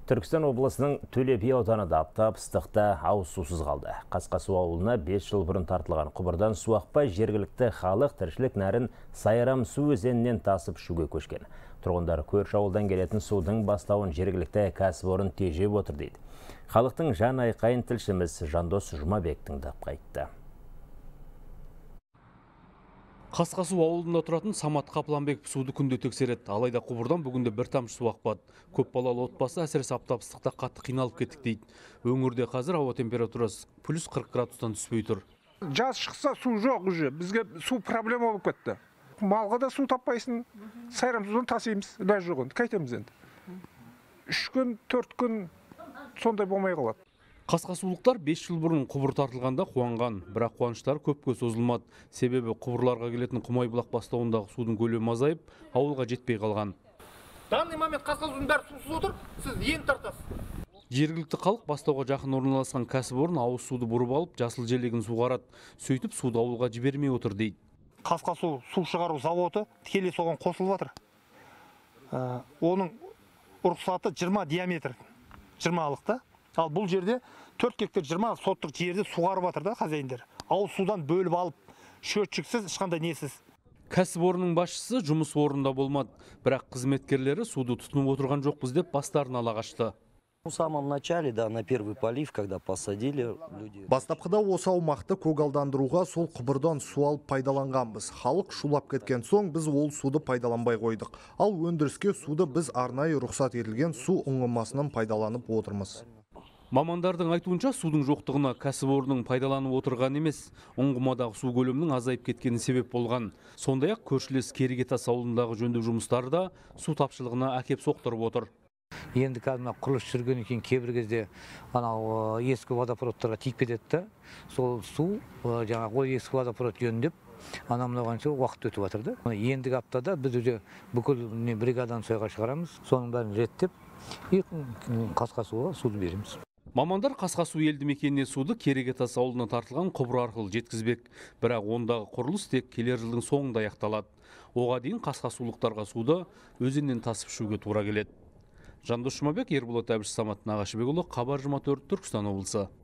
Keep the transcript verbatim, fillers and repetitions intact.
Түркістан облысының Төле би ауданында аптап ыстықта ауыз сусыз қалды. Қасқасу ауылына бес жыл бұрын тартылған құбырдан су ақпай жергілікті халық тіршілік нәрін Сайрам су өзенінен тасып ішуге көшкен. Тұрғындар көрші ауылдан келетін судың бастауын жергілікті кәсіпорын тежеп отыр дейді. Халықтың жан айқайын тілшіміз Жандос Жұмабек тыңдап қайтты. Қасқасу ауылында тұратын Самат Қапланбеков суды күнде тексереді. Алайда құбырдан бүгінде бір тамшы су ақпады. Көп балалы отбасы әсіресе аптап ыстықта қатты қиналып кеттік дейді. Өңірде қазір ауа температурасы плюс қырық градустан түспей тұр. Жаз шықса су жоқ уже. Бізге су проблема болып кетті. Малға да су таппайсың. Сайрам судан тасимыз. Ләж жоқ енді. Қайтеміз енді. Үш күн, төрт күн сондай болмай қалады. Қасқасулықтар бес жыл бұрын құбыр тартылғанда қуанған, бірақ қуаныштар көпке созылмады. Себебі құбырларға келетін Құмайбұлақ бастауындағы судың көлемі азайып, ауылға жетпей қалған. Данный момент Қасқасудың бәрі сусыз отыр, сіз енді тартасыз. Жергілікті халық бастауға жақын орналасқан кәсіпорын ауыз суды бұрып алып, жасыл желегін суғарады. Сөйтіп суды ауылға жібермей отыр дейді. Қасқасу су шығару заводы тікелей соған қосылып жатыр. Оның рұқсаты жиырма диаметр, жиырмалықта. Ал бұл жерде төрт гектар жиырма соттық жерде суғарып жатыр да хозяиндер. Ауыз судан бөліп алып, шөтшіксіз, ешқандай несіз. Кәсіпорынның басшысы жұмыс орнында болмады, бірақ қызметкерлері суды тұтынып отырған жоқпыз деп бастарын ала қашты. В самом начале, да, на первый полив, когда посадили люди. Бастапқыда осы аумақты көгалдандыруға сол құбырдан су алып пайдаланғанбыз. Халық шулап кеткен соң біз ол суды пайдаланбай қойдық. Ал өндіріске суды біз арнайы рұқсат етілген су ұңғымасынан пайдаланып отырмыз. Мамандардың айтуынша судың жоқтығына кәсіпорынның пайдаланып отырған емес, ұңғымадағы су көлемінің азайып кеткені себеп болған. Сондай-ақ көршілес Керегетас ауылындағы жөндеу жұмыстары да су тапшылығына әкеп соқтырып отыр. Енді қазір құрылыс жүргеннен кейін кейбір кезде анау ескі водопроводтарға тиіп кетеді. Сол су жаңағы ескі водопровод жөндеп, анамлағанша уақыт өтіп жатыр да. Ендігі аптада біз уже бүкіл бригадан сойға шығарамыз. Соның бәрін реттеп, Қасқасуға суды береміз. Мамандар Қасқасу елді мекеніне суды Керегетас ауылына тартылған құбыр арқылы жеткізбек. Бірақ ондағы құрылыс тек келер жылдың соңында аяқталады. Оға дейін қасқасулықтарға суды өзеннен тасып ішуге тура келеді. Жандос Жұмабек, Ерболат Әбіш, Самат Нағашыбекұлы, Хабар жиырма төрт, Түркістан облысы.